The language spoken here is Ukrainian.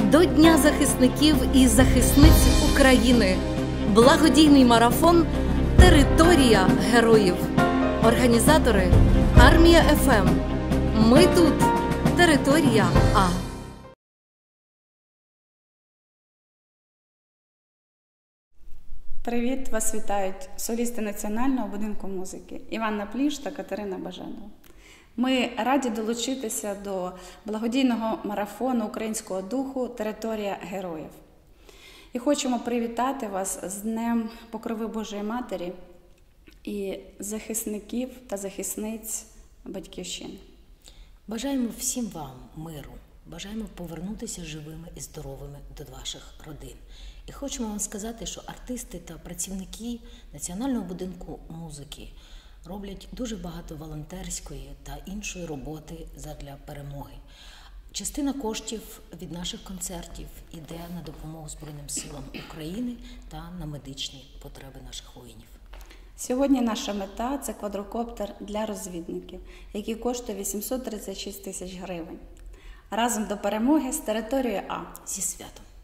до Дня захисників і захисниць України. Благодійний марафон «Територія героїв». Організатори Армія ФМ. Ми тут. Територія А. Привіт! Вас вітають солісти Національного будинку музики Іванна Пліш та Катерина Баженова. Ми раді долучитися до благодійного марафону українського духу «Територія героїв». І хочемо привітати вас з Днем Покрови Божої Матері і захисників та захисниць Батьківщини. Бажаємо всім вам миру, бажаємо повернутися живими і здоровими до ваших родин. І хочемо вам сказати, що артисти та працівники Національного будинку музики роблять дуже багато волонтерської та іншої роботи задля перемоги. Частина коштів від наших концертів іде на допомогу Збройним силам України та на медичні потреби наших воїнів. Сьогодні наша мета – це квадрокоптер для розвідників, який коштує 836 тисяч гривень. Разом до перемоги з територією А. Зі святом!